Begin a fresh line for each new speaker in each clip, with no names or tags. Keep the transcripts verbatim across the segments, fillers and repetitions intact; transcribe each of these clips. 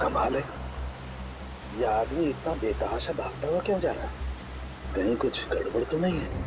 कमाल है, ये आदमी इतना बेतहाशा भागता हुआ क्यों जा रहा? कहीं कुछ गड़बड़ तो नहीं है?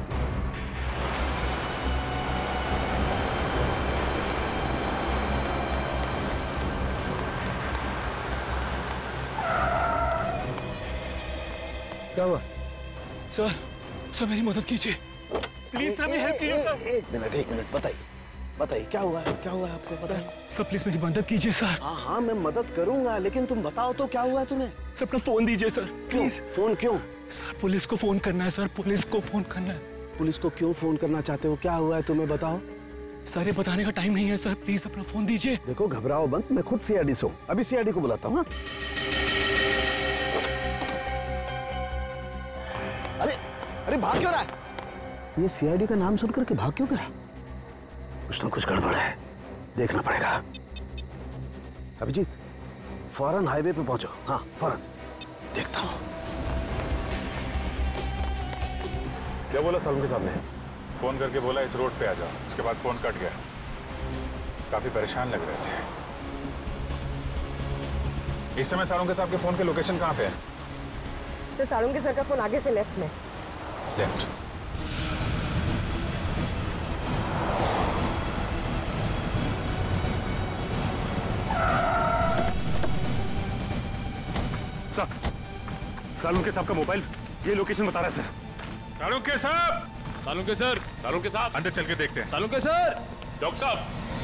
क्या हुआ?
सर, सर मेरी मदद कीजिए प्लीज सर, मेरी हेल्प कीजिए सर।
एक मिनट एक मिनट बताइए बताइए क्या हुआ है, क्या हुआ है आपको बताइए।
सर प्लीज मेरी मदद कीजिए सर।
हाँ हाँ मैं मदद करूंगा, लेकिन तुम बताओ तो क्या हुआ है तुम्हें?
सर अपना फोन दीजिए सर प्लीज।
फोन क्यों?
सर पुलिस को फोन करना है सर, पुलिस को फोन करना है।
पुलिस को क्यों फोन करना चाहते हो? क्या हुआ है तुम्हें बताओ।
सर ये बताने का टाइम नहीं है सर, प्लीज अपना फोन दीजिए।
देखो घबराओ मत, मैं खुद सीआईडी से हूँ, अभी सीआईडी को बुलाता हूँ। अरे अरे भाग क्यों रहा है? ये सीआईडी का नाम सुनकर के भाग क्यों रहा? कुछ ना कुछ गड़बड़ है, देखना पड़ेगा। अभिजीत फौरन हाईवे पे पहुंचो। हाँ फौरन, देखता हूँ।
क्या बोला सालू के सामने? फोन करके बोला इस रोड पे आ जाओ, उसके बाद फोन कट गया। काफी परेशान लग रहे थे। इस समय सालू के साहब के फोन के लोकेशन कहाँ पे है?
सर सालू के सर का फोन आगे से लेफ्ट में।
लेफ्ट।
सर सालू के साहब का मोबाइल ये लोकेशन बता रहा है सर।
सालू के साहब,
सालू के सर, सालू के साहब
अंदर चल के देखते हैं।
सालू के सर, डॉक्टर साहब,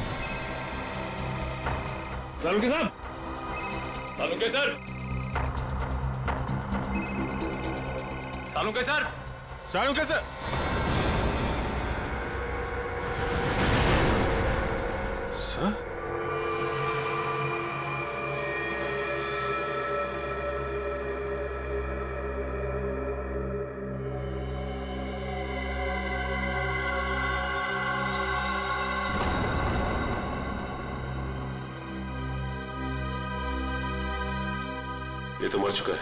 सालू के साहब, सालू के सर, सालू के सर,
सालू के सर, सर
ये तो मर चुका है।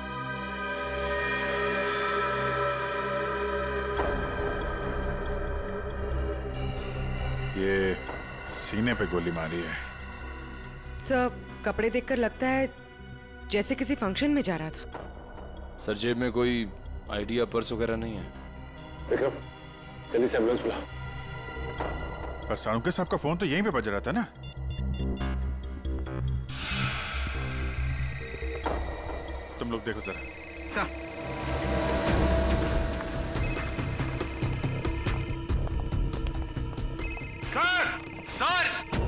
ये सीने पे गोली मारी है।
सर कपड़े देखकर लगता है जैसे किसी फंक्शन में जा रहा था।
सर जेब में कोई आईडी या पर्स वगैरह नहीं है।
विक्रम जल्दी से एम्बुलेंस बुला।
पर सालू के साहब का फोन तो यहीं पे बज रहा था ना। तुम लोग देखो जरा।
Sir
sir sir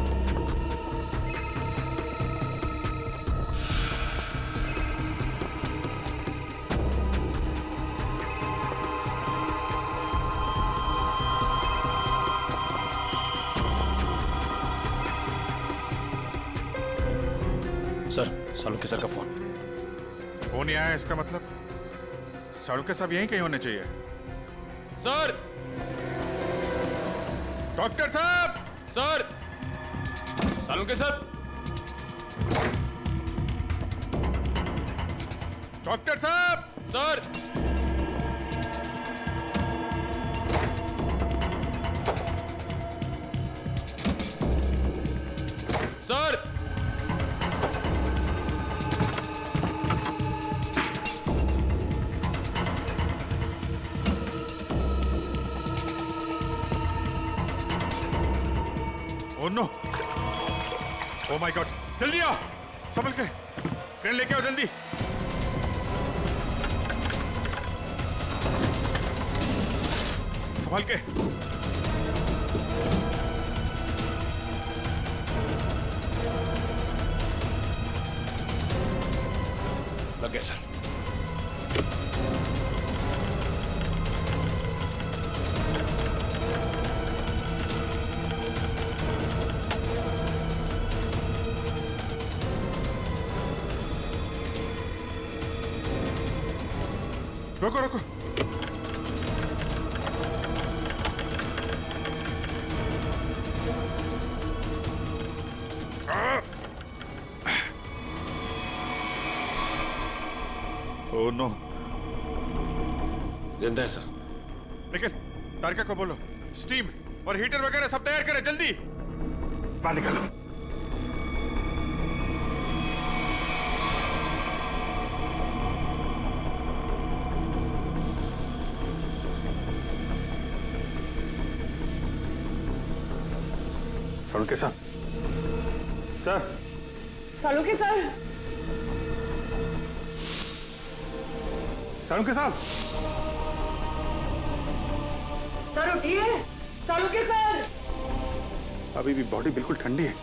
sir Salu के सर का फोन।
फोन ही आया, इसका मतलब सालू के साहब यहीं कहीं होने चाहिए।
सर,
डॉक्टर साहब,
सर, सालू के सर,
डॉक्टर साहब,
sir, sir,
oh no, oh my god, जल्दी आओ, संभल के, ट्रेन लेके आओ जल्दी। संभल के।
लग गया सर।
रोको रोको, ओह नो,
जिंदा है सर।
निखिल, तारिका को बोलो स्टीम और हीटर वगैरह सब तैयार करें जल्दी।
बाहर निकालो।
सालुंके साहब, सर।
सालुंके सर,
सालुंके साहब,
सर उठिए। सालुंके सर,
अभी भी बॉडी बिल्कुल ठंडी है।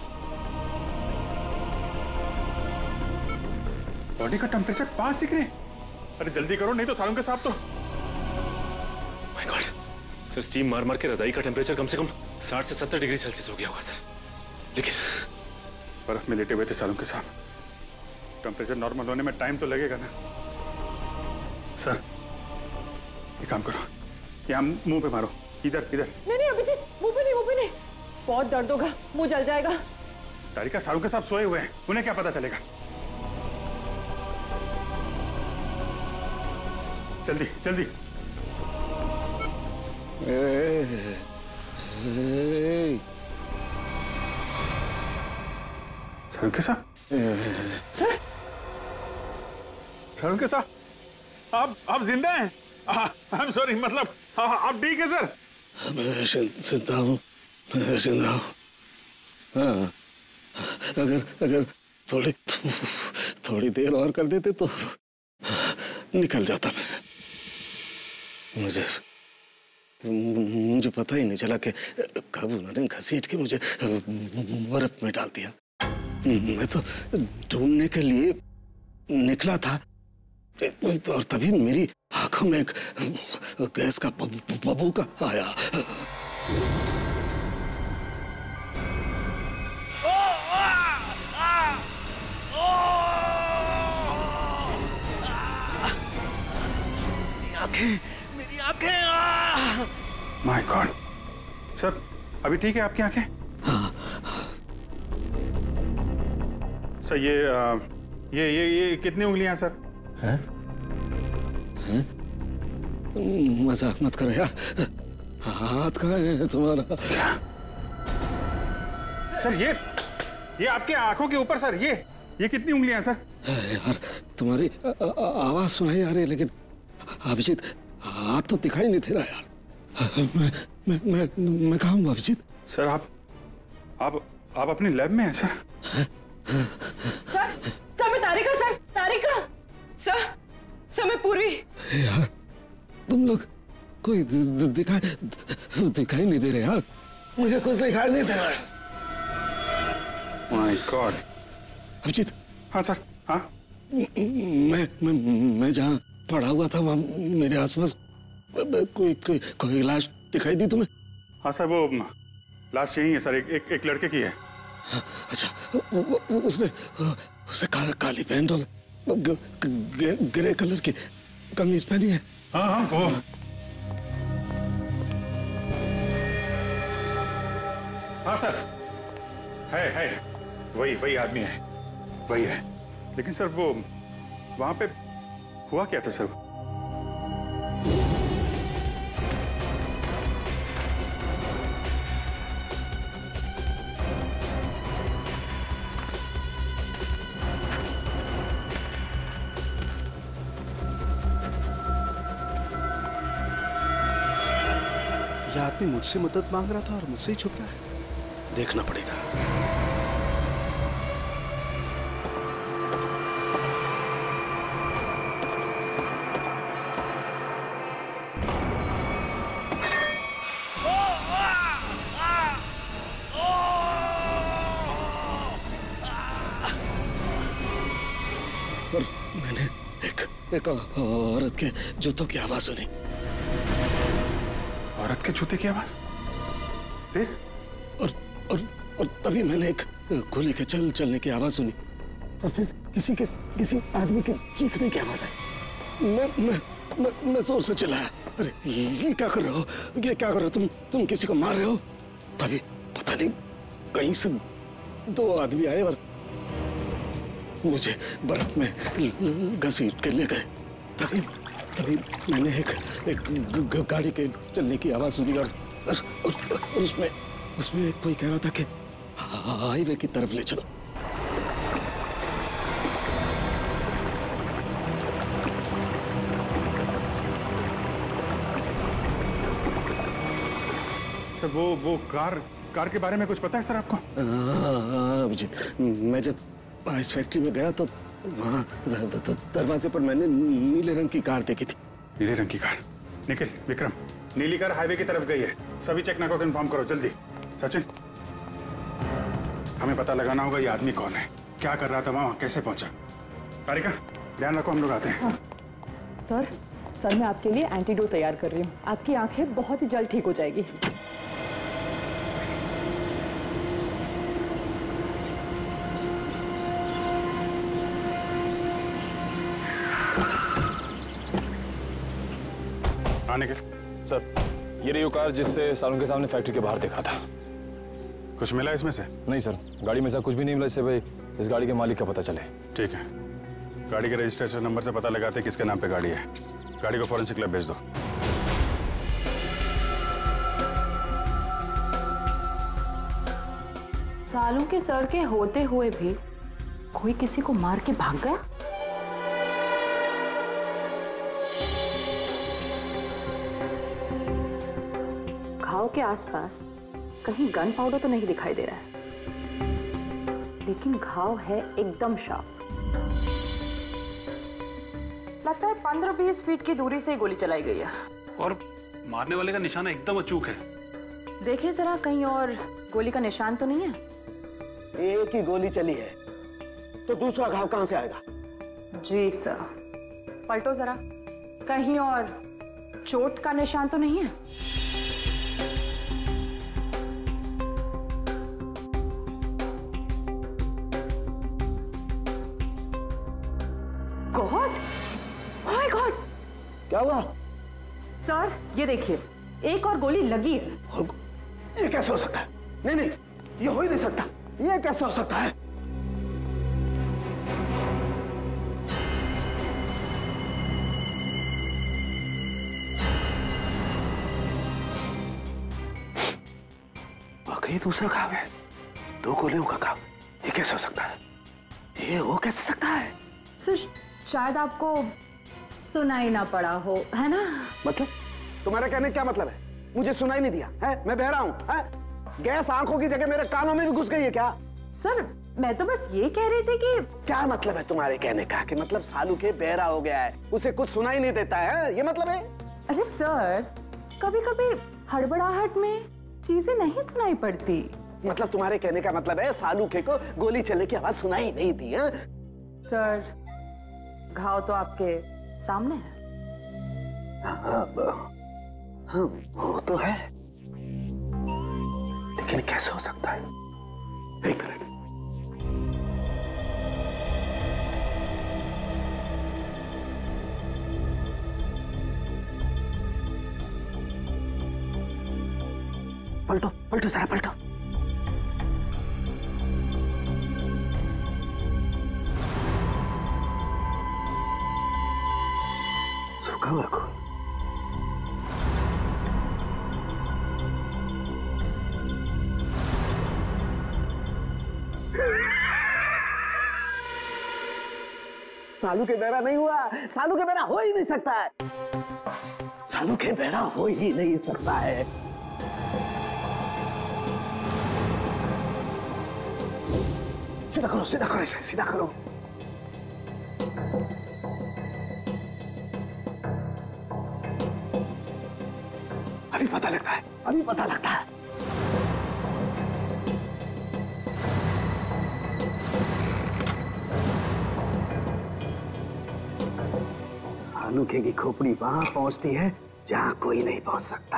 बॉडी का टेम्परेचर पांच डिग्री। अरे जल्दी करो, नहीं तो सालुंके साहब तो।
माय गॉड सर, स्टीम मार मार के रजाई का टेम्परेचर कम से कम साठ से सत्तर डिग्री सेल्सियस हो गया होगा सर। लेकिन
बर्फ में लेटे हुए थे सालुंके साहब, टेम्परेचर नॉर्मल होने में टाइम तो लगेगा ना। सर एक काम करो, यहाँ मुंह पे मारो, इधर इधर।
नहीं नहीं अभिजीत, मुंह पे नहीं, मुंह पे नहीं, बहुत दर्द होगा, मुंह जल जाएगा।
तारिका, सालुंके साहब सोए हुए हैं, उन्हें क्या पता चलेगा। जल्दी जल्दी।
ए, ए,
सालुंके साहब,
सर,
सालुंके साहब, आप आप जिंदा हैं? आई एम सॉरी, मतलब आप ठीक है सर?
मैं जिंदा हूँ, मैं जिंदा हूँ। हाँ, अगर अगर थोड़ी थोड़ी देर और कर देते तो निकल जाता मैं। मुझे मुझे पता ही नहीं चला कि कब उन्होंने घसीट के मुझे बर्फ में डाल दिया। मैं तो ढूंढने के लिए निकला था और तभी मेरी आंखों में एक गैस का बबूका आया। मेरी आंखें, मेरी आंखें।
माय गॉड सर, अभी ठीक है आपकी आंखें? सर ये आ, ये ये ये कितनी उंगलियां सर?
हैं? हैं? मजाक मत करो यार, हाथ कहाँ है तुम्हारा?
सर ये ये आपके आंखों के ऊपर सर, ये ये कितनी उंगलियां सर?
यार तुम्हारी आवाज सुनाई आ रही है लेकिन अभिजीत हाथ तो दिखाई नहीं दे रहा यार। मैं मैं मैं मैं कहाँ हूँ अभिजीत?
सर आप आप आप अपनी लैब में हैं सर?
सर, सर मैं Tarika, sir Tarika, sir sir मैं पूरी।
यार तुम लोग कोई दिखाई दिखाई नहीं दे रहे यार, मुझे कुछ दिखाई नहीं दे रहा है।
My god.
अभिजीत।
हाँ सर, हाँ।
मैं मैं मैं जहाँ पड़ा हुआ था वहाँ मेरे आसपास कोई कोई कोई लाश दिखाई दी तुम्हें?
हाँ सर, वो लाश यही है सर, एक एक, एक लड़के की है।
अच्छा, वो, वो, उसने उसने काला काली पैंट और ग, ग, ग्रे कलर की कमीज पहनी है।
हाँ हाँ वो हाँ सर, है है वही वही आदमी है, वही है। लेकिन सर वो वहां पे हुआ क्या था सर?
यह आदमी मुझसे मदद मांग रहा था और मुझसे ही छुप रहा है, देखना पड़ेगा। और मैंने एक एक औरत के जूतों की आवाज सुनी।
औरत के जूते की आवाज? फिर?
और और और तभी मैंने एक गोली के चल चलने की आवाज सुनी और फिर किसी के किसी आदमी के चीखने की आवाज आई। मैं मैं मैं, मैं जोर से चिल्लाया, अरे ये क्या कर रहे हो, ये क्या कर रहे हो तुम तुम किसी को मार रहे हो? तभी पता नहीं कहीं से दो आदमी आए और मुझे बर्फ में घसीट के ले गए। तभी तभी मैंने एक एक गाड़ी के चलने की आवाज सुनी और, और, और, और उसमें उसमें कोई कह रहा था कि हाईवे की तरफ ले चलो।
सर वो वो कार कार के बारे में कुछ पता है सर आपको?
हाँ अभिजीत, मैं जब इस फैक्ट्री में गया तो वहाँ दरवाजे पर मैंने नीले रंग की कार देखी थी।
नीले रंग की कार? निखिल, विक्रम, नीली कार हाईवे की तरफ गई है। सभी चेकना को इन्फॉर्म करो जल्दी। सचिन, हमें पता लगाना होगा ये आदमी कौन है, क्या कर रहा था वहाँ, कैसे पहुंचा। कारिका, ध्यान रखो, हम लोग आते हैं।
हाँ। सर सर मैं आपके लिए एंटीडोट तैयार कर रही हूँ। आपकी आंखें बहुत ही जल्द ठीक हो जाएगी।
आने के
सर, ये रही वो कार जिससे सालों के सामने फैक्ट्री के बाहर देखा था।
कुछ मिला इसमें से?
नहीं सर, गाड़ी में से कुछ भी नहीं मिला, इससे भाई इस गाड़ी के मालिक का पता चले।
ठीक है, गाड़ी के रजिस्ट्रेशन नंबर से पता लगाते किसके नाम पे गाड़ी है। गाड़ी को फॉरेंसिक लैब भेज दो।
सालों के सर के होते हुए भी कोई किसी को मार के भाग गया। घाव के आसपास कहीं गन पाउडर तो नहीं दिखाई दे रहा है, लेकिन घाव है एकदम शार्प। लगता है पंद्रह बीस फीट की दूरी से गोली चलाई गई है।
और मारने वाले का निशाना एकदम अचूक है।
देखिए जरा, कहीं और गोली का निशान तो नहीं है?
एक ही गोली चली है तो दूसरा घाव कहां से आएगा?
जी सर। पलटो जरा, कहीं और चोट का निशान तो नहीं है? गॉड, ओह माय गॉड,
क्या हुआ?
सर ये देखिए, एक और गोली लगी है।
ये कैसे हो सकता है? नहीं नहीं, ये हो ही नहीं सकता। ये कैसे हो सकता है? वाकई दूसरा घाव है, दो गोलियों का घाव। ये कैसे हो सकता है? ये हो कैसे सकता है?
सर शायद आपको सुनाई ना पड़ा हो, है ना?
मतलब तुम्हारा कहने क्या मतलब है? मुझे सुनाई नहीं दिया है? मैं बहरा हूँ है? गैस आंखों की जगह मेरे कानों में भी घुस गई है क्या?
सर मैं तो बस ये कह रही थी कि
क्या मतलब है तुम्हारे कहने का कि मतलब सालू के बहरा हो गया है, उसे कुछ सुनाई नहीं देता है, ये मतलब है?
अरे सर, कभी कभी हड़बड़ाहट में चीजें नहीं सुनाई पड़ती।
मतलब तुम्हारे कहने का मतलब है सालू के को गोली चलने की आवाज सुनाई नहीं दी है?
सर घाव तो आपके सामने है।
हाँ, हाँ वो तो है, लेकिन कैसे हो सकता है? एक मिनट, पलटो पलटो जरा पलटो। सूखा हुआ खून। सालू के बहरा नहीं हुआ, सालू के बहरा हो ही नहीं सकता है, सालू के बहरा हो ही नहीं सकता है। सीधा करो, सीधा करो, इसे सीधा करो। अभी पता लगता है, अभी पता लगता है। सालू के की खोपड़ी वहां पहुंचती है जहां कोई नहीं पहुंच सकता।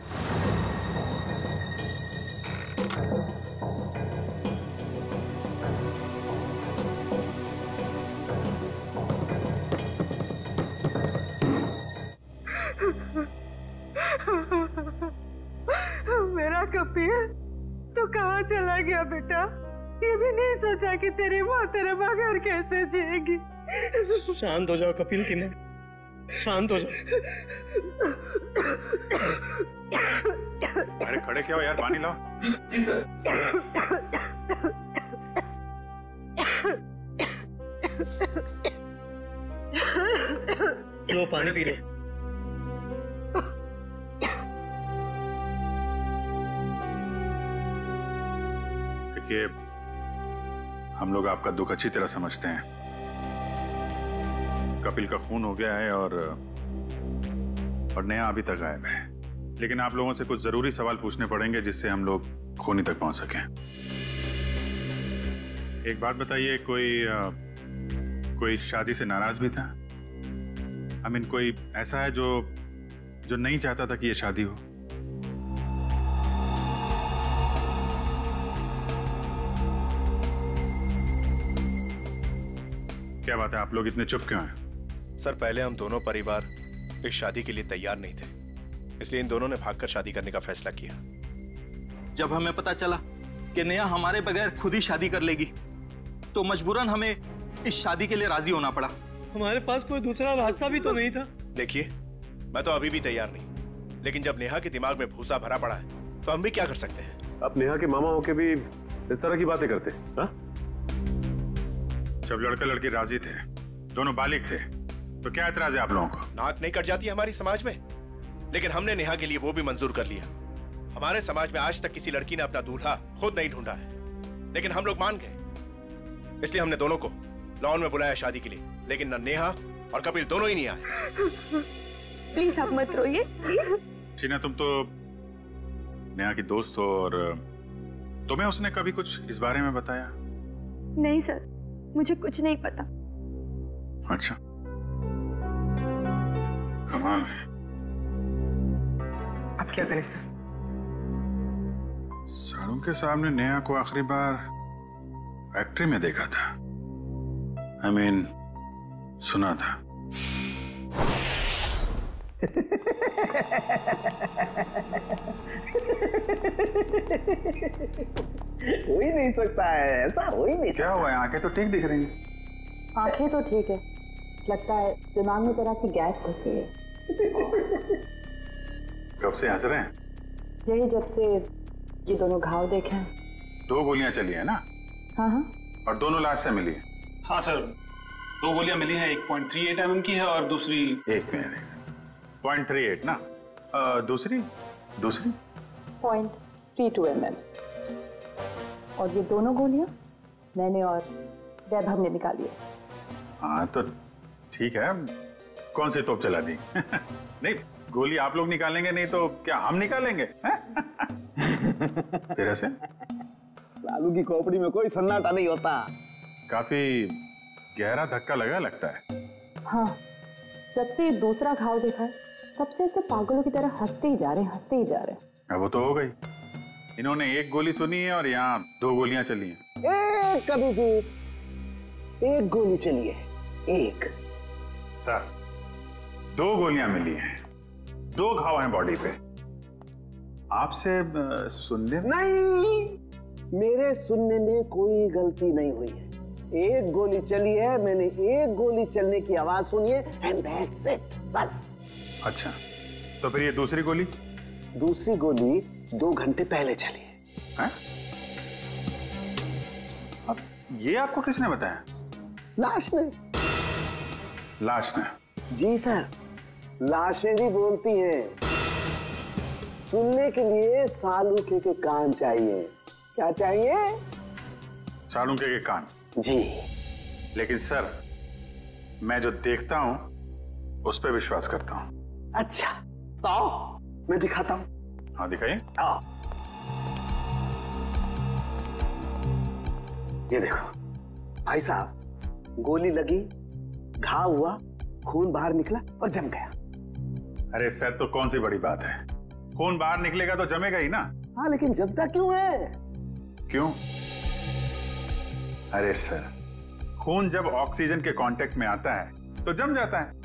मेरा कपिल, तू कहाँ चला गया बेटा? ये भी नहीं सोचा कि तेरी माँ तेरे बगैर कैसे जिएगी।
शांत हो जाओ कपिल की माँ, शांत हो जाओ।
अरे खड़े क्या हो यार, पानी लाओ।
जी सर। लो पानी पी लो।
देखिए, हम लोग आपका दुख अच्छी तरह समझते हैं। कपिल का खून हो गया है और और नेहा अभी तक गायब है, लेकिन आप लोगों से कुछ जरूरी सवाल पूछने पड़ेंगे जिससे हम लोग खूनी तक पहुंच सकें। एक बात बताइए, कोई आ, कोई शादी से नाराज भी था? आई मीन कोई ऐसा है जो जो नहीं चाहता था कि ये शादी हो? क्या बात है, आप लोग इतने चुप क्यों हैं?
सर, पहले हम दोनों परिवार इस शादी के लिए तैयार नहीं थे, इसलिए इन दोनों ने भागकर शादी करने का फैसला किया।
जब हमें पता चला कि नेहा हमारे बगैर खुद ही शादी कर लेगी, तो मजबूरन हमें इस शादी के लिए राजी होना पड़ा।
हमारे पास कोई दूसरा रास्ता भी तो नहीं था।
देखिए, मैं तो अभी भी तैयार नहीं, लेकिन जब नेहा के दिमाग में भूसा भरा पड़ा है तो हम भी क्या कर सकते हैं?
आप नेहा के मामा होके भी इस तरह की बातें करते हैं? हाँ?
जब लड़का लड़की राजी थे, दोनों बालिग थे, तो क्या एतराज है आप लोगों को?
नाक नहीं कट जाती हमारी समाज में, लेकिन हमने नेहा के लिए वो भी मंजूर कर लिया। हमारे समाज में आज तक किसी लड़की ने अपना दूल्हा खुद नहीं ढूंढा है, लेकिन हम लोग मान गए, इसलिए हमने दोनों को लॉन में बुलाया शादी के लिए, लेकिन न नेहा और कपिल दोनों ही नहीं आए।
प्लीज आप मत रोइए, प्लीज।
टीना, तुम तो नेहा की दोस्त हो, और तुम्हें उसने कभी कुछ इस बारे में बताया?
नहीं सर, मुझे कुछ नहीं पता।
अच्छा, कमाल है।
अब क्या करें सर?
साड़ू के सामने नेहा को आखिरी बार फैक्ट्री में देखा था। आई मीन सुना था।
हो ही नहीं सकता है, ऐसा हो ही नहीं।
क्या हुआ है? आंखें तो ठीक दिख रही हैं।
आंखें तो ठीक है, लगता है दिमाग में तरह की गैस घुस गई है।
कब से हंस रहे हैं?
यही जब से ये दोनों घाव देखे हैं।
दो गोलियां चली है ना?
हाँ हाँ।
और दोनों लाश से मिली है?
हाँ सर, दो गोलियां मिली हैं, एक point three eight M M की है और दूसरी
एक मिनट, पॉइंट थ्री एट ना? आ, दूसरी दूसरी
point three two M M. और ये दोनों गोलियां मैंने और वैभव ने निकाली है।
हाँ तो ठीक है, कौन सी तोप चला दी? नहीं, गोली आप लोग निकालेंगे नहीं तो क्या हम निकालेंगे? फिर ऐसे
लालू की खोपड़ी में कोई सन्नाटा नहीं होता।
काफी गहरा धक्का लगा लगता है।
हाँ, जब से ये दूसरा घाव देखा है तब से ऐसे पागलों की तरह हंसते ही जा रहे हैं, हंसते ही जा रहे हैं।
अब वो तो हो गई, इन्होंने एक गोली सुनी है और यहाँ दो गोलियां चली हैं।
एक कभी जी, एक गोली चली है, एक।
सर, दो गोलियां मिली हैं, दो घाव हैं बॉडी पे। आपसे सुनने
नहीं, मेरे सुनने में कोई गलती नहीं हुई है। एक गोली चली है, मैंने एक गोली चलने की आवाज सुनी है, एंड दैट्स इट, बस।
अच्छा, तो फिर ये दूसरी गोली?
दूसरी गोली दो घंटे पहले चली है।
हैं? अब ये आपको किसने बताया?
लाश ने।
लाश ने?
जी सर, लाशें भी बोलती हैं। सुनने के लिए सालूके के कान चाहिए। क्या चाहिए?
सालूके के कान? जी। लेकिन सर, मैं जो देखता हूं उस पर विश्वास करता हूं।
अच्छा, तो आओ मैं दिखाता हूं।
हाँ दिखाइए।
आओ, ये देखो भाई साहब, गोली लगी, घाव हुआ, खून बाहर निकला और जम गया।
अरे सर, तो कौन सी बड़ी बात है, खून बाहर निकलेगा तो जमेगा ही ना।
हाँ, लेकिन जमता क्यों है?
क्यों? अरे सर, खून जब ऑक्सीजन के कांटेक्ट में आता है तो जम जाता है।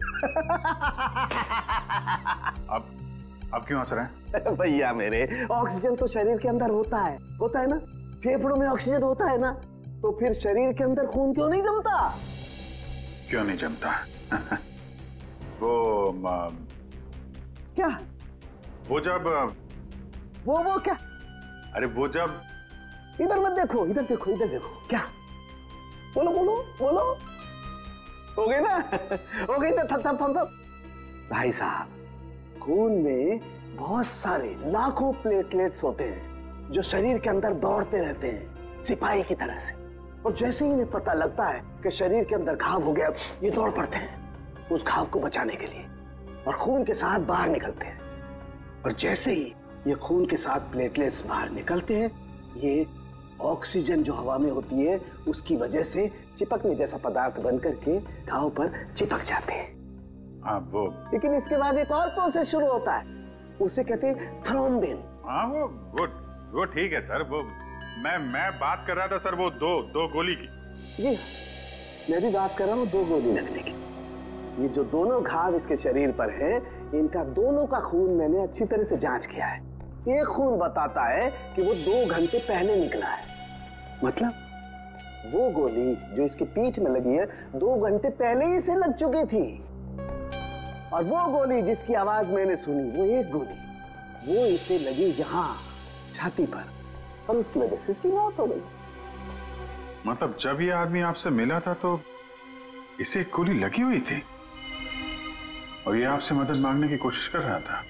अब अब क्यों हंस रहे हैं?
भैया मेरे, ऑक्सीजन तो शरीर के अंदर होता है, होता है ना? फेफड़ों में ऑक्सीजन होता है ना, तो फिर शरीर के अंदर खून क्यों नहीं जमता?
क्यों नहीं जमता? वो आ,
क्या?
वो जब
वो वो क्या?
अरे वो जब,
इधर मत देखो, इधर देखो, इधर देखो। क्या? बोलो बोलो बोलो। हो गई ना? हो गई ना? थम थम थम थम। भाई साहब, खून में बहुत सारे लाखों प्लेटलेट्स होते हैं जो शरीर के अंदर दौड़ते रहते हैं, सिपाही की तरह से। और जैसे ही इन्हें पता लगता है कि शरीर के अंदर घाव हो गया, ये दौड़ पड़ते हैं उस घाव को बचाने के लिए और खून के साथ बाहर निकलते हैं। और जैसे ही ये खून के साथ प्लेटलेट्स बाहर निकलते हैं, ये ऑक्सीजन जो हवा में होती है उसकी वजह से चिपकने जैसा पदार्थ बन करके घाव पर चिपक जाते हैं।
हाँ वो,
लेकिन इसके बाद एक और प्रोसेस शुरू होता है, उसे कहते हैं थ्रोम्बिन।
हाँ वो वो वो ठीक है सर, वो मैं मैं बात कर रहा था सर वो दो दो गोली की।
जी मैं भी बात कर रहा हूँ दो गोली लगने की। ये जो दोनों घाव इसके शरीर पर हैं, इनका दोनों का खून मैंने अच्छी तरह से जांच किया है। एक खून बताता है कि वो दो घंटे पहले निकला है, मतलब वो गोली जो इसकी पीठ में लगी है दो घंटे पहले ही इसे लग चुकी थी। और वो गोली जिसकी आवाज मैंने सुनी, वो एक गोली वो इसे लगी यहाँ छाती पर, और उसकी वजह से इसकी मौत हो गई।
मतलब जब ये आदमी आपसे मिला था तो इसे एक गोली लगी हुई थी और ये आपसे मदद मांगने की कोशिश कर रहा था।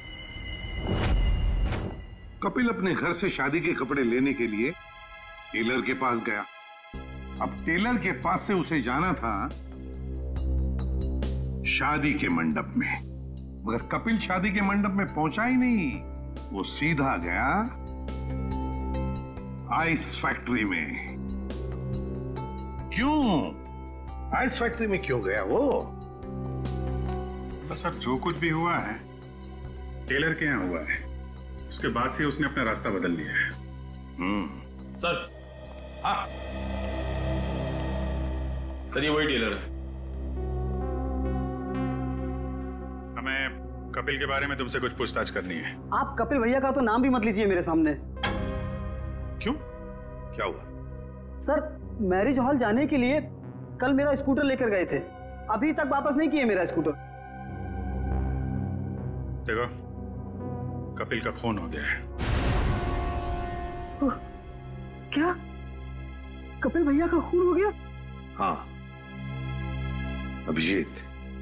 कपिल अपने घर से शादी के कपड़े लेने के लिए टेलर के पास गया। अब टेलर के पास से उसे जाना था शादी के मंडप में, मगर कपिल शादी के मंडप में पहुंचा ही नहीं। वो सीधा गया आइस फैक्ट्री में। क्यों आइस फैक्ट्री में क्यों गया वो?
तो सर जो कुछ भी हुआ है टेलर के यहाँ हुआ है, उसके बाद से उसने अपना रास्ता बदल लिया है।
हम्म
सर।
हाँ
सर ये वही टेलर है।
हमें कपिल के बारे में तुमसे कुछ पूछताछ करनी है।
आप कपिल भैया का तो नाम भी मत लीजिए मेरे सामने।
क्यों, क्या हुआ?
सर मैरिज हॉल जाने के लिए कल मेरा स्कूटर लेकर गए थे, अभी तक वापस नहीं किए मेरा स्कूटर।
देखो कपिल का खून हो गया है।
तो, क्या कपिल भैया का खून हो गया?
हाँ अभिजीत,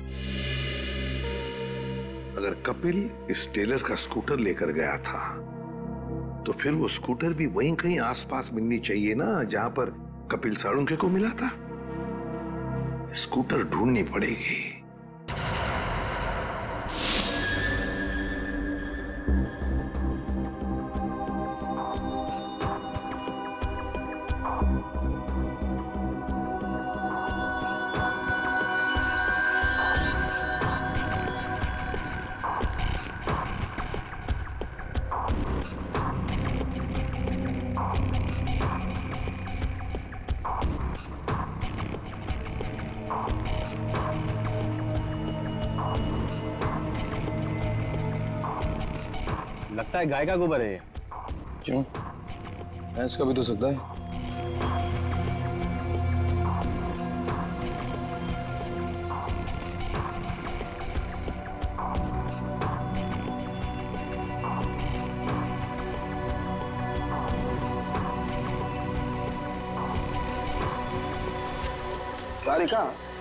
अगर कपिल इस टेलर का स्कूटर लेकर गया था तो फिर वो स्कूटर भी वहीं कहीं आसपास मिलनी चाहिए ना जहां पर कपिल साळुंखे को मिला था। स्कूटर ढूंढनी पड़ेगी।
लगता है गाय का गोबर है ये। क्यों? भैंस का भी तो सकता है।
तारिका,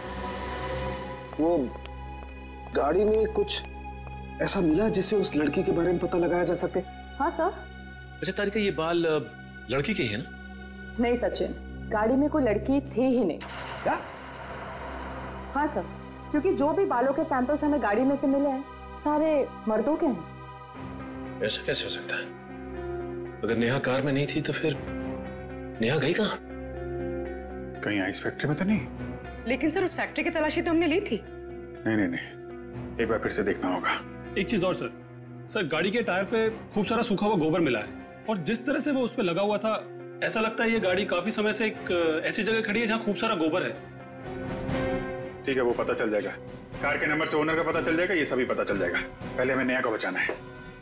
वो गाड़ी में कुछ ऐसा मिला जिससे उस लड़की के बारे में पता लगाया जा सके?
हाँ सर।
अच्छा तारिका, ये बाल लड़की के हैं ना?
नहीं सचिन, गाड़ी में कोई लड़की थी ही नहीं।
क्या?
हाँ सर, क्योंकि जो भी बालों के सैंपल्स हमें गाड़ी में से मिले हैं सारे मर्दों के हैं।
ऐसा कैसे हो सकता है? अगर नेहा कार में नहीं थी तो फिर नेहा गई कहाँ?
कहीं आइस फैक्ट्री में तो नहीं?
लेकिन सर उस फैक्ट्री की तलाशी तो हमने ली थी।
नहीं नहीं नहीं, एक बार फिर से देखना होगा।
एक चीज और सर, सर गाड़ी के टायर पे खूब सारा सूखा हुआ गोबर मिला है और जिस तरह से वो उस पे लगा हुआ था ऐसा लगता है ये गाड़ी काफी समय से एक ऐसी जगह खड़ी है जहाँ खूब सारा गोबर है।
ठीक है, वो पता चल जाएगा। कार के नंबर से ओनर का पता चल जाएगा, ये सभी पता चल जाएगा। पहले हमें नेहा को बचाना है।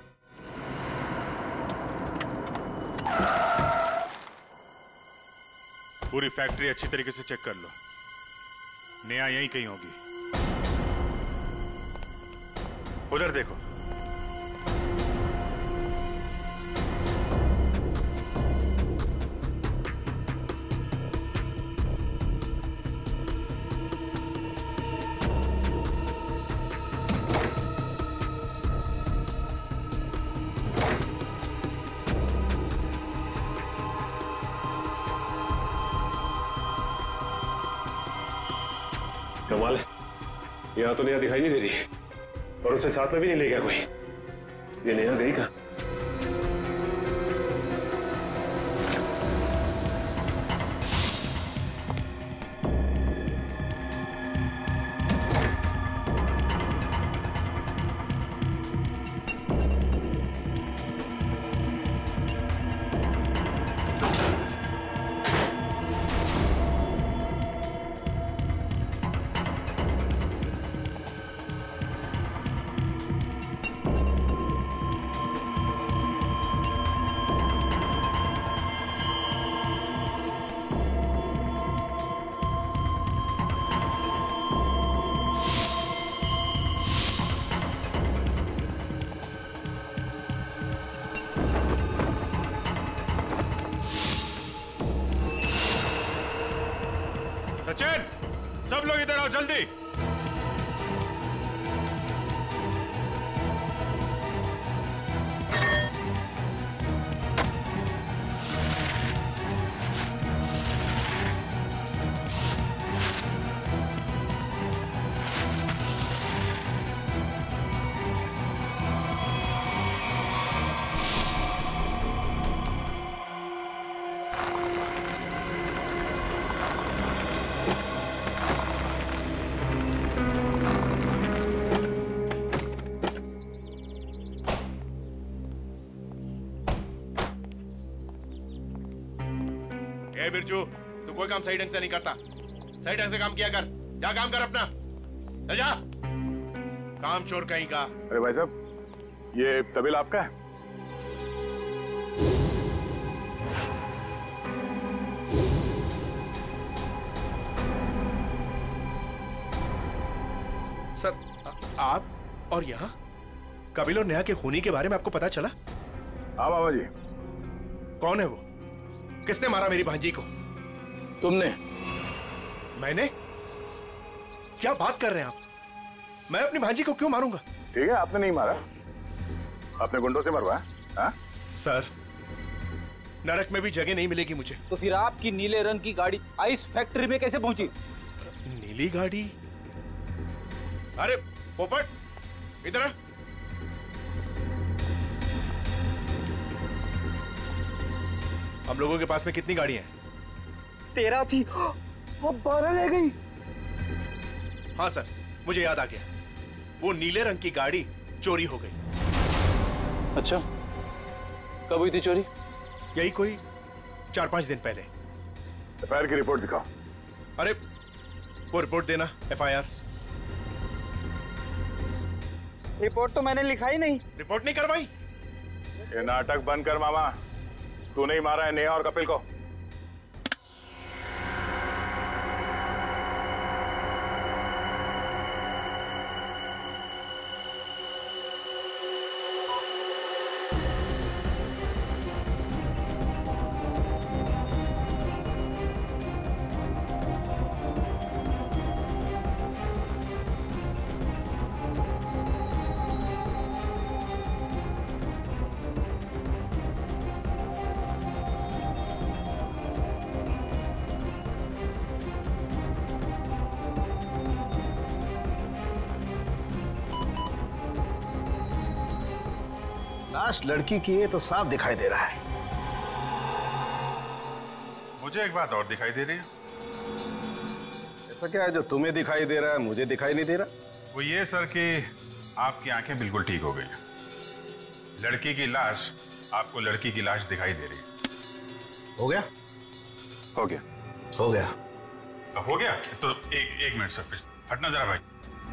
पूरी फैक्ट्री अच्छी तरीके से चेक कर लो, नेहा यहीं कहीं होगी। उधर देखो।
कमाल है, यहाँ तो नेहा दिखाई नहीं दे रही और उसे साथ में भी नहीं ले गया कोई। ये नेहा गई कहाँ?
सचिन, सब लोग इधर आओ जल्दी। ए बिरजू, तू कोई काम सही ढंग से नहीं करता। सही ढंग से काम किया कर। जा काम कर अपना, चल जा। काम चोर कहीं का।
अरे भाई साहब, ये तबील आपका है?
सर, आ, आप और यहाँ कपिल और नेहा के खूनी के बारे में आपको पता चला?
हाँ बाबा जी।
कौन है वो? किसने मारा मेरी भांजी को?
तुमने।
मैंने? क्या बात कर रहे हैं आप? मैं अपनी भांजी को क्यों मारूंगा?
ठीक है, आपने नहीं मारा, आपने गुंडों से मरवाया। हाँ?
सर, नरक में भी जगह नहीं मिलेगी मुझे।
तो फिर आपकी नीले रंग की गाड़ी आइस फैक्ट्री में कैसे पहुंची?
नीली गाड़ी? अरे पोपट, इधर आ। हम लोगों के पास में कितनी गाड़ियां हैं?
तेरह थी, अब बारह रह गई।
हाँ सर, मुझे याद आ गया। वो नीले रंग की गाड़ी चोरी हो गई।
अच्छा, कब हुई थी चोरी?
यही कोई चार पांच दिन पहले।
एफ आई आर की रिपोर्ट दिखाओ।
अरे वो रिपोर्ट देना, एफ आई आर।
रिपोर्ट तो मैंने लिखा ही नहीं।
रिपोर्ट नहीं करवाई?
ये नाटक बंद कर मामा। तू नहीं मारा है नेहा और कपिल को।
लाश लड़की की है तो साफ दिखाई दे रहा है।
मुझे एक बात और दिखाई दे रही है।
ऐसा क्या है जो तुम्हें दिखाई दे रहा है मुझे दिखाई नहीं दे रहा?
वो ये सर कि आपकी आंखें बिल्कुल ठीक हो गई हैं। लड़की की लाश आपको लड़की की लाश दिखाई दे रही है।
हो गया?
हो गया।
हो गया।
हो गया? तो एक एक मिनट सर, हटना जरा भाई,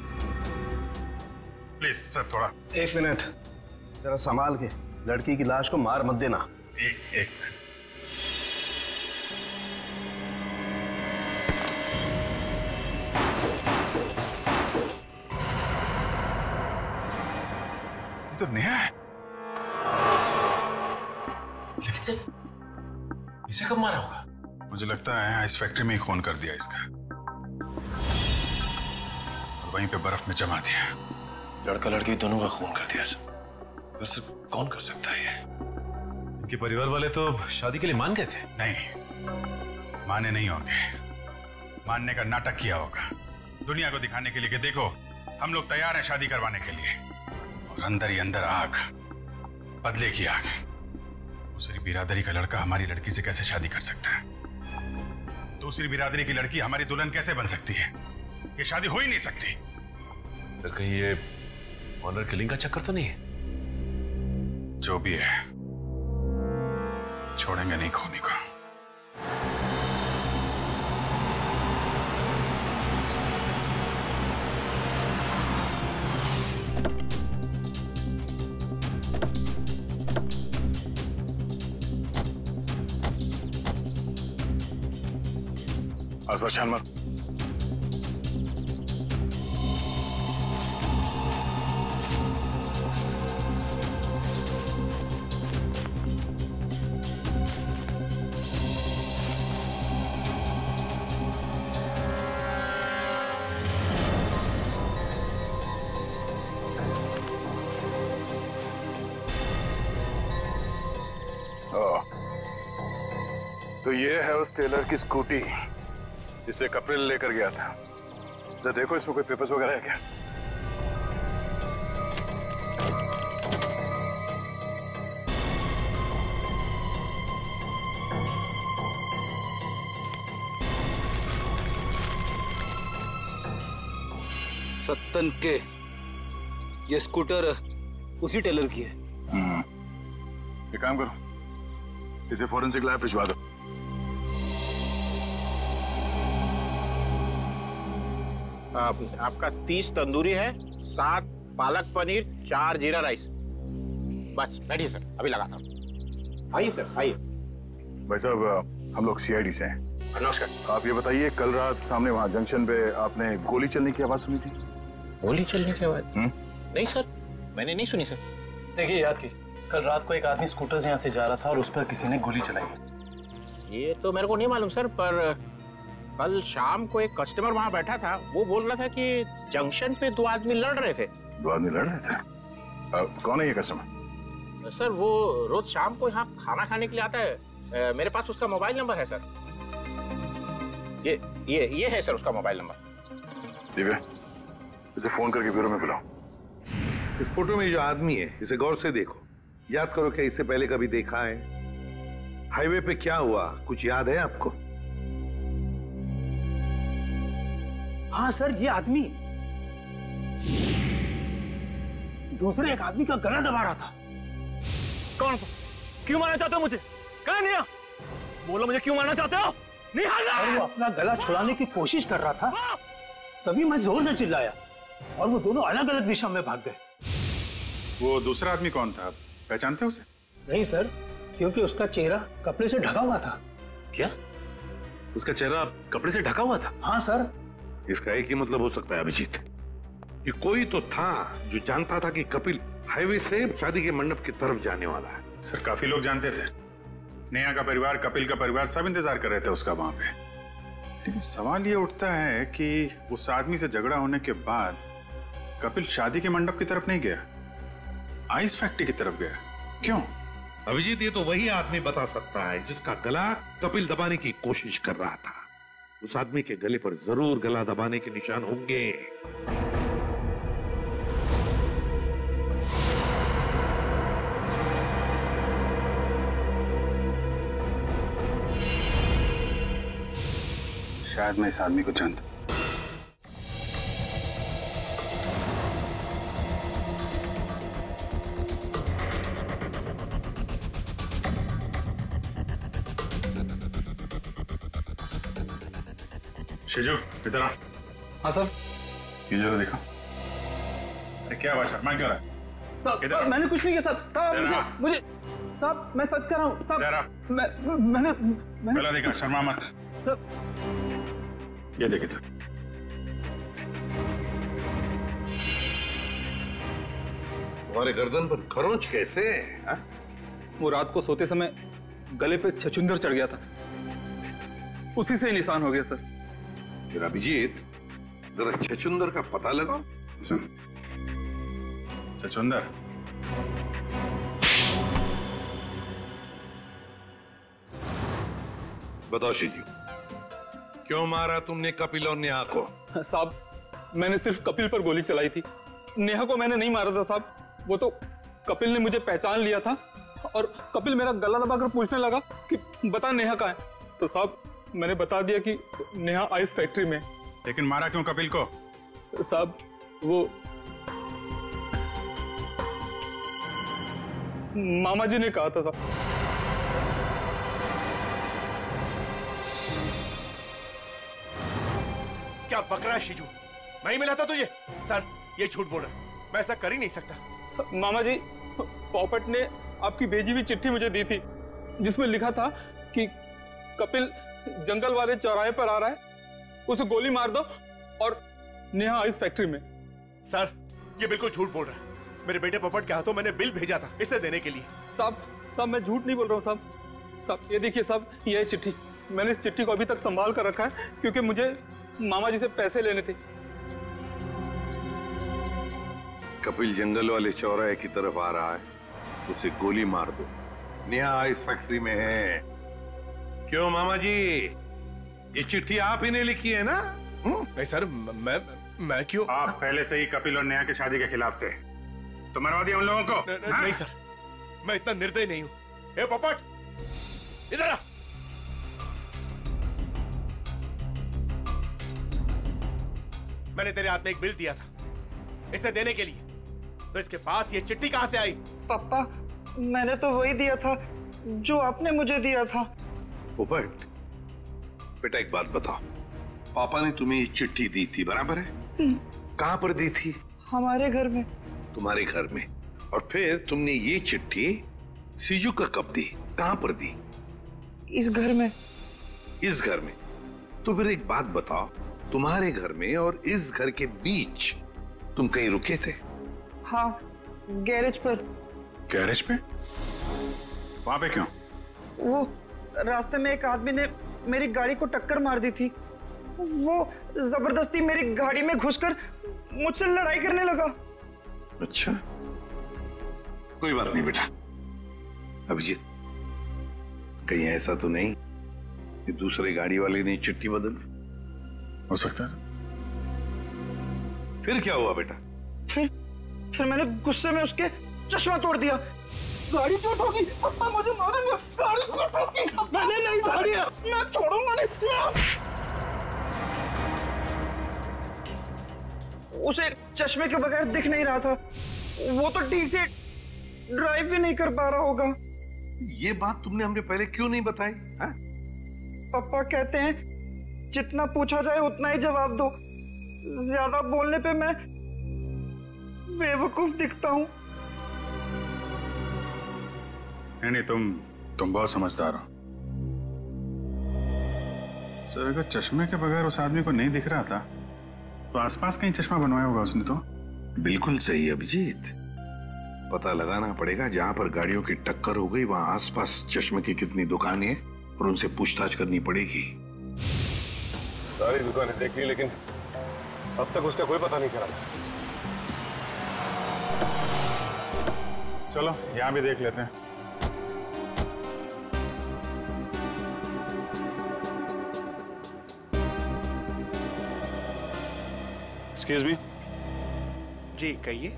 प्लीज सर, थोड़ा
एक मिनट जरा संभाल के। लड़की की लाश को मार मत देना।
एक एक मिनट। ये तो नेहा है।
लेकिन सर, इसे कब मारा होगा?
मुझे लगता है इस फैक्ट्री में ही खून कर दिया इसका, और वहीं पे बर्फ में जमा दिया।
लड़का लड़की दोनों का खून कर दिया सर। पर सर, कौन कर सकता है ये? इनके परिवार वाले तो शादी के लिए मान गए थे।
नहीं, माने नहीं होंगे, मानने का नाटक किया होगा। दुनिया को दिखाने के लिए कि देखो हम लोग तैयार हैं शादी करवाने के लिए, और अंदर ही अंदर आग, बदले की आग। दूसरी बिरादरी का लड़का हमारी लड़की से कैसे शादी कर सकता है? दूसरी बिरादरी की लड़की हमारी दुल्हन कैसे बन सकती है? ये शादी हो ही नहीं सकती।
सर कहीं ये ऑनर किलिंग का चक्कर तो नहीं है?
जो भी है, छोड़ेंगे नहीं खोनी को। आसपास छान मार।
तो ये है उस टेलर की स्कूटी जिसे कपिल लेकर गया था। तो देखो इसमें कोई पेपर्स वगैरह है क्या?
सत्तन के ये स्कूटर उसी टेलर की है।
हम्म, एक काम करो, इसे फोरेंसिक लैब भिजवा दो।
आप, आपका तीस तंदूरी है, सात पालक पनीर, चार जीरा राइस। बस बैठिए सर, अभी लगाता हूँ। आइए सर, आइए।
भाई साहब हम लोग सीआईडी से हैं।
नमस्कार।
आप ये बताइए, कल रात सामने वहाँ जंक्शन पे आपने गोली चलने की आवाज सुनी थी?
गोली चलने की आवाज? नहीं सर, मैंने नहीं सुनी सर।
देखिए याद कीजिए, कल रात को एक आदमी स्कूटर से यहाँ से जा रहा था और उस पर किसी ने गोली चलाई।
ये तो मेरे को नहीं मालूम सर, पर कल शाम को एक कस्टमर वहाँ बैठा था, वो बोल रहा था कि जंक्शन पे दो आदमी लड़ रहे थे।
दो आदमी लड़ रहे थे? आ, कौन है ये कस्टमर?
सर वो रोज शाम को यहाँ खाना खाने के लिए आता है। आ, मेरे पास उसका मोबाइल नंबर है सर। ये ये ये है सर उसका मोबाइल नंबर।
दिव्या, इसे फोन करके ब्यूरो में बुलाओ। इस फोटो में जो आदमी है इसे गौर से देखो, याद करो क्या इसे पहले कभी देखा है? हाईवे पे क्या हुआ कुछ याद है आपको?
हाँ सर, ये आदमी दूसरे एक आदमी का गला दबा रहा था।
कौन? क्यों मारना चाहते हो मुझे? कहाँ निया? बोलो मुझे क्यों मारना चाहते हो? निहाल!
और वो अपना गला छुड़ाने की कोशिश कर रहा था, तभी मैं जोर से चिल्लाया और वो दोनों अलग अलग दिशा में भाग गए।
वो दूसरा आदमी कौन था? पहचानते हो उसे?
नहीं सर, क्योंकि उसका चेहरा कपड़े से ढका हुआ था।
क्या? उसका चेहरा कपड़े से ढका हुआ था?
हाँ सर।
इसका एक ही मतलब हो सकता है अभिजीत, कि कोई तो था जो जानता था कि कपिल हाईवे से शादी के मंडप की तरफ जाने वाला है।
सर काफी लोग जानते थे, नेहा का परिवार, कपिल का परिवार, सब इंतजार कर रहे थे उसका वहां पे। लेकिन सवाल ये उठता है कि उस आदमी से झगड़ा होने के बाद कपिल शादी के मंडप की तरफ नहीं गया, आइस फैक्ट्री की तरफ गया। क्यों?
अभिजीत ये तो वही आदमी बता सकता है जिसका गला कपिल दबाने की कोशिश कर रहा था। उस आदमी के गले पर जरूर गला दबाने के निशान होंगे।
शायद मैं इस आदमी को जानता। शिजू इधर आ।
हाँ सर।
ये जरा देखो। अरे क्या बात शर्मा क्यों रहा है?
साहब मैंने कुछ नहीं किया साहब। साहब मुझे, मुझे साहब मैं सच कह रहा हूँ साहब। मैं मैंने मैंने
पहला देखा, शर्मा मत। ये देखिए सर,
तुम्हारे गर्दन पर खरोंच कैसे है?
वो रात को सोते समय गले पे छछुंदर चढ़ गया था, उसी से निशान हो गया सर।
फिर अभिजीत जरा छछुंदर का पता लगाओ।
छछुंदर?
बताओ शिजू, क्यों मारा तुमने कपिल और नेहा को?
साहब
मैंने सिर्फ कपिल पर गोली चलाई थी, नेहा को मैंने नहीं मारा था साहब। वो तो कपिल ने मुझे पहचान लिया था और कपिल मेरा गला दबाकर पूछने लगा कि बता नेहा कहाँ है। तो साहब मैंने बता दिया कि नेहा आइस फैक्ट्री में।
लेकिन मारा क्यों कपिल को?
साहब वो मामा जी ने कहा था साहब।
क्या बक रहा है शिजू? मैं ही मिला था तुझे? सर ये झूठ बोल रहा है, मैं ऐसा कर ही नहीं सकता।
मामा जी, पोपट ने आपकी भेजी हुई चिट्ठी मुझे दी थी जिसमें लिखा था कि कपिल जंगल वाले चौराहे पर आ रहा है, उसे गोली मार दो और नेहा आइस फैक्ट्री में।
सर ये बिल्कुल झूठ बोल रहा है। मेरे बेटे पोपट के हाथों मैंने बिल भेजा था इसे देने के लिए।
साहब साहब मैं झूठ नहीं बोल रहा हूँ साहब। साहब ये देखिए साहब, ये है चिट्ठी। मैंने इस चिट्ठी को अभी तक संभाल कर रखा है क्योंकि मुझे मामा जी से पैसे लेने थे।
कपिल जंगल वाले चौराहे की तरफ आ रहा है, उसे गोली मार दो। नेहा आइस फैक्ट्री में है। क्यों मामा जी, ये चिट्ठी आप ही ने लिखी है ना?
नहीं सर, मैं मैं क्यों?
आप पहले से ही कपिल और नेहा की शादी के खिलाफ थे, तो मरवा दिया उन लोगों को।
न, न, नहीं सर, मैं इतना निर्दयी नहीं हूं। ए पोपट इधर आ। मैंने तेरे हाथ में एक बिल दिया था इसे देने के लिए, तो इसके पास ये चिट्ठी कहां से आई?
पापा मैंने तो वही दिया था जो आपने मुझे दिया था।
पोपट बेटा एक बात बताओ, पापा ने तुम्हें ये चिट्ठी दी थी बराबर है? कहां पर दी थी?
हमारे घर में।
तुम्हारे घर में? और फिर तुमने ये चिट्ठी सीजू का कब दी, कहां पर दी?
इस घर में।
इस घर में? तो फिर एक बात बताओ, तुम्हारे घर में और इस घर के बीच तुम कहीं रुके थे?
हाँ, गैरेज पर।
गैरेज पे? वहां पे क्यों?
वो रास्ते में एक आदमी ने मेरी गाड़ी को टक्कर मार दी थी। वो जबरदस्ती मेरी गाड़ी में घुसकर मुझसे लड़ाई करने लगा।
अच्छा, कोई बात नहीं बेटा। अभिजीत, कहीं ऐसा तो नहीं कि दूसरे गाड़ी वाले ने चिट्ठी बदली?
हो सकता है।
फिर क्या हुआ बेटा?
फिर फिर मैंने गुस्से में उसके चश्मा तोड़ दिया। गाड़ी क्यों ठोकी? पापा मुझे मारेंगे। गाड़ी क्यों ठोकी? मैंने नहीं गाड़ी है, मैं छोड़ूंगा नहीं। उसे चश्मे के बगैर दिख नहीं रहा था, वो तो ठीक से ड्राइव भी नहीं कर पा रहा होगा।
ये बात तुमने हमें पहले क्यों नहीं बताई? हा?
पापा कहते हैं जितना पूछा जाए उतना ही जवाब दो, ज्यादा बोलने पे मैं बेवकूफ दिखता हूँ।
नहीं नहीं, तुम तुम बहुत समझदार हो। सर अगर चश्मे के बगैर उस आदमी को नहीं दिख रहा था तो आसपास कहीं चश्मा बनवाया होगा उसने। तो
बिल्कुल सही अभिजीत, पता लगाना पड़ेगा जहां पर गाड़ियों की टक्कर हो गई वहां आसपास चश्मे की कितनी दुकानें हैं और उनसे पूछताछ करनी पड़ेगी।
सारी दुकानें देख ली लेकिन अब तक उसका कोई पता नहीं चला।
चलो यहां भी देख लेते हैं। Excuse me.
जी कहिए।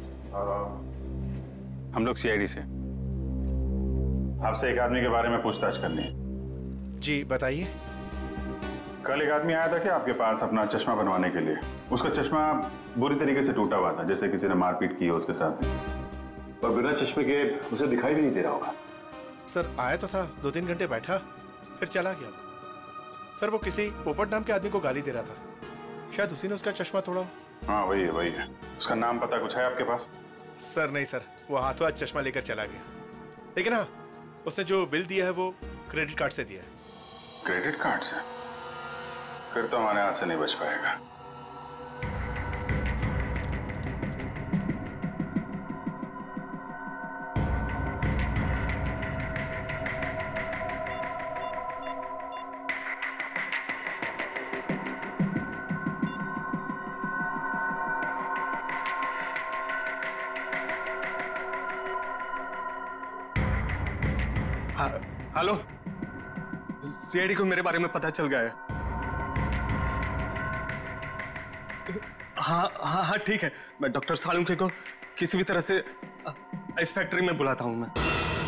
हम लोग सीआईडी से आपसे एक आदमी के बारे में पूछताछ करनी है।
जी बताइए।
कल एक आदमी आया था कि आपके पास अपना चश्मा बनवाने के लिए। उसका चश्मा बुरी तरीके से टूटा हुआ था, जैसे किसी ने मारपीट की हो उसके साथ,
और बिना चश्मे के उसे दिखाई भी नहीं दे रहा होगा।
सर आया तो था, दो तीन घंटे बैठा फिर चला गया। सर वो किसी पोपट नाम के आदमी को गाली दे रहा था, शायद उसी ने उसका चश्मा तोड़ा।
हाँ वही है वही है। उसका नाम पता कुछ है आपके पास?
सर नहीं सर, वो हाथों हाथ चश्मा लेकर चला गया, लेकिन हाँ उसने जो बिल दिया है वो क्रेडिट कार्ड से दिया है।
क्रेडिट कार्ड से? फिर तो हमारे हाथ से नहीं बच पाएगा।
हेलो, सीआईडी को मेरे बारे में पता चल गया है।
हाँ हाँ हाँ ठीक है, मैं डॉक्टर सालुंके को किसी भी तरह से इस फैक्ट्री में बुलाता हूँ मैं।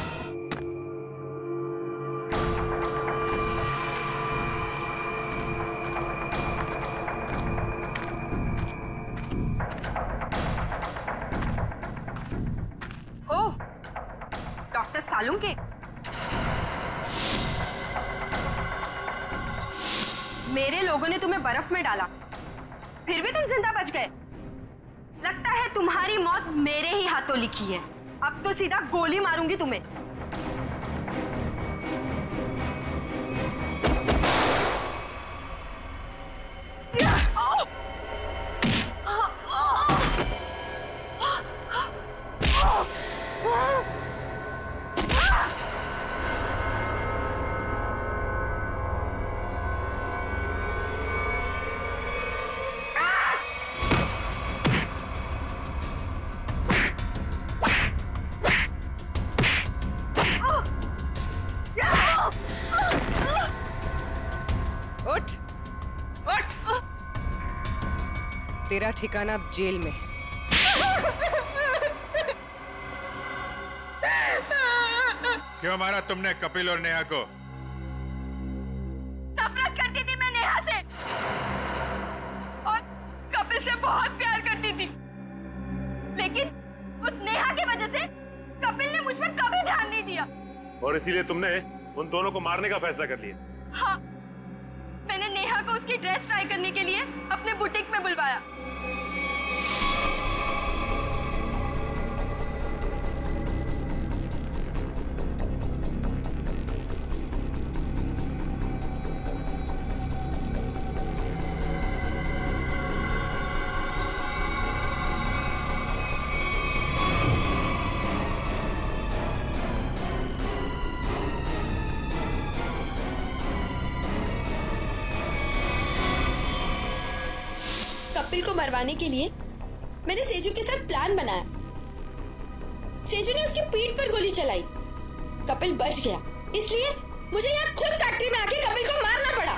ओह, डॉक्टर सालुंके, मेरे लोगों ने तुम्हें बर्फ में डाला, फिर भी तुम जिंदा बच गए। लगता है तुम्हारी मौत मेरे ही हाथों लिखी है। अब तो सीधा गोली मारूंगी तुम्हें।
उठ, उठ। तेरा ठिकाना अब जेल में।
क्यों मारा तुमने कपिल और नेहा को?
नफरत करती थी मैं नेहा से और कपिल से बहुत प्यार करती थी, लेकिन उस नेहा की वजह से कपिल ने मुझ पर कभी ध्यान नहीं दिया
और इसीलिए तुमने उन दोनों को मारने का फैसला कर लिया।
हाँ, मैंने नेहा को उसकी ड्रेस ट्राई करने के लिए अपने बुटीक में बुलवाया।
कपिल को मरवाने के लिए मैंने सेजू के साथ प्लान बनाया। सेजू ने उसकी पीठ पर गोली चलाई, कपिल बच गया, इसलिए मुझे यहाँ खुद फैक्ट्री में आके कपिल को मारना पड़ा।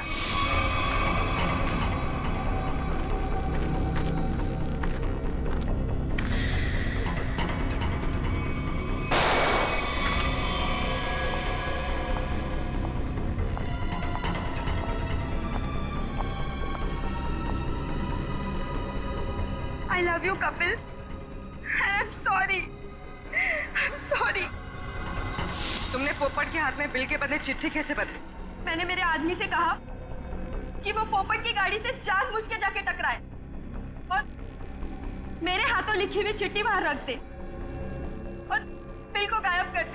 I love you, Kapil. I'm sorry. I'm sorry.
तुमने पोपट के हाथ में बिल के बदले चिट्ठी कैसे बदली?
मैंने मेरे आदमी से कहा कि वो पोपट की गाड़ी से जानबूझ के जाके टकराए और मेरे हाथों लिखी हुई चिट्ठी बाहर रख दे और बिल को गायब कर दे।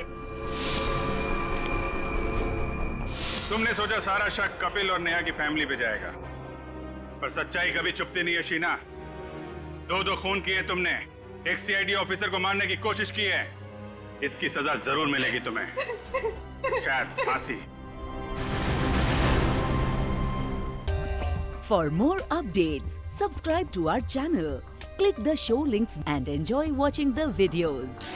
तुमने सोचा सारा शक कपिल और नेहा की फैमिली पे जाएगा, पर सच्चाई कभी छुपती नहीं है शीना। दो दो खून किए तुमने, एक सीआईडी ऑफिसर को मारने की कोशिश की है, इसकी सजा जरूर मिलेगी तुम्हें, शायद फांसी।
For more updates, subscribe to our channel, click the show links and enjoy watching the videos.